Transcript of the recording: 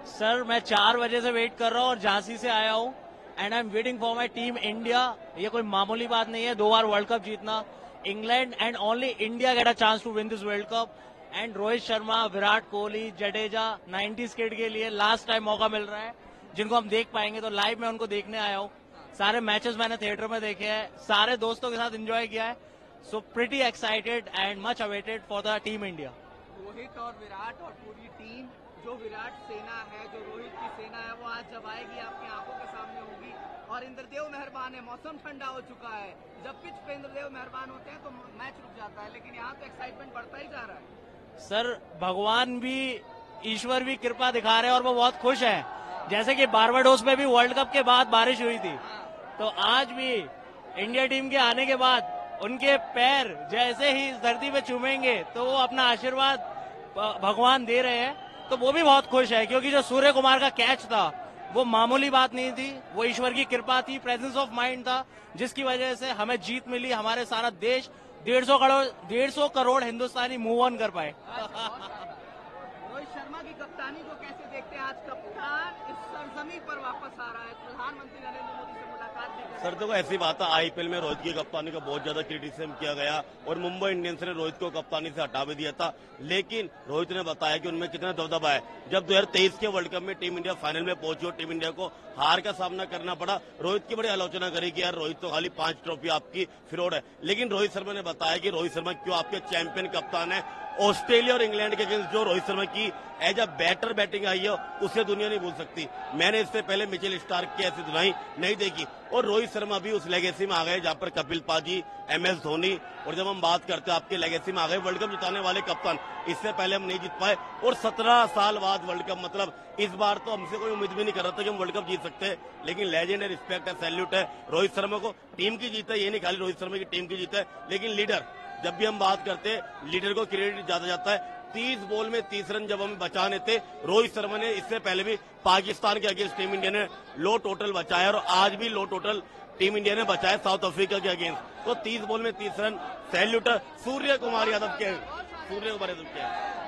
Sir मैं 4 बजे से वेट कर रहा हूँ और झांसी से आया हूँ and I am waiting for my team India. ये कोई मामूली बात नहीं है, 2 बार वर्ल्ड कप जीतना। England and only India get a chance to win this world cup. And Rohit Sharma, Virat Kohli, Jadeja 90s kid के लिए लास्ट टाइम मौका मिल रहा है, जिनको हम देख पाएंगे। तो लाइव में उनको देखने आया हूँ। सारे मैचेस मैंने थिएटर में देखे हैं, सारे दोस्तों के साथ एंजॉय किया है। So pretty excited and much awaited for the team India. Rohit और विराट और पूरी टीम, जो विराट सेना है, जो रोहित की सेना है, वो आज जब आएगी आपकी आंखों के सामने होगी। और इंद्रदेव मेहरबान है, मौसम ठंडा हो चुका है। जब पिच पे इंद्रदेव मेहरबान होते हैं तो मैच रुक जाता है, लेकिन यहाँ तो एक्साइटमेंट बढ़ता ही जा रहा है। सर भगवान भी, ईश्वर भी कृपा दिखा रहे हैं और वो बहुत खुश है। जैसे कि बारबाडोस में भी वर्ल्ड कप के बाद बारिश हुई थी, तो आज भी इंडिया टीम के आने के बाद उनके पैर जैसे ही इस धरती पे चूमेंगे तो वो अपना आशीर्वाद भगवान दे रहे हैं। तो वो भी बहुत खुश है, क्योंकि जो सूर्य कुमार का कैच था वो मामूली बात नहीं थी, वो ईश्वर की कृपा थी, प्रेजेंस ऑफ माइंड था, जिसकी वजह से हमें जीत मिली। हमारे सारा देश 150 करोड़ हिंदुस्तानी मूव ऑन कर पाए। रोहित शर्मा की कप्तानी को कैसे देखते हैं? आज कप्तान इस सरजमी पर वापस आ रहा है, प्रधानमंत्री नरेंद्र मोदी से मुलाकात भी कर। सर देखो ऐसी बात है, आईपीएल में रोहित की कप्तानी का बहुत ज्यादा क्रिटिसिज्म किया गया और मुंबई इंडियंस ने रोहित को कप्तानी से हटा भी दिया था, लेकिन रोहित ने बताया कि उनमें कितना दबदबा है। जब 2023 के वर्ल्ड कप में टीम इंडिया फाइनल में पहुंची और टीम इंडिया को हार का सामना करना पड़ा, रोहित की बड़ी आलोचना करी कि यार रोहित तो खाली 5 ट्रॉफी आपकी फिरोड है। लेकिन रोहित शर्मा ने बताया कि रोहित शर्मा क्यों आपके चैंपियन कप्तान है। ऑस्ट्रेलिया और इंग्लैंड के अगेंस्ट जो रोहित शर्मा की एज अ बैटर बैटिंग आई है, उसे दुनिया नहीं भूल सकती। मैंने इससे पहले मिचेल स्टार्क की ऐसी धुनाई नहीं देखी। और रोहित शर्मा भी उस लेगेसी में आ गए जहां पर कपिल पाजी, MS धोनी, और जब हम बात करते हैं आपके लेगेसी में आ गए वर्ल्ड कप जिताने वाले कप्तान। इससे पहले हम नहीं जीत पाए और 17 साल बाद वर्ल्ड कप, मतलब इस बार तो हमसे कोई उम्मीद भी नहीं कर रहा था कि हम वर्ल्ड कप जीत सकते हैं। लेकिन लेजेंड है, रिस्पेक्ट है, सैल्यूट है रोहित शर्मा को। टीम की जीत है, ये नहीं खाली रोहित शर्मा की टीम की जीत है, लेकिन लीडर, जब भी हम बात करते हैं लीडर को क्रेडिट ज्यादा जाता है। 30 बॉल में 30 रन जब हमें बचाने थे, रोहित शर्मा ने इससे पहले भी पाकिस्तान के अगेंस्ट टीम इंडिया ने लो टोटल बचाया और आज भी लो टोटल टीम इंडिया ने बचाया साउथ अफ्रीका के अगेंस्ट। तो 30 बॉल में 30 रन, सैल्यूट सूर्य कुमार यादव के।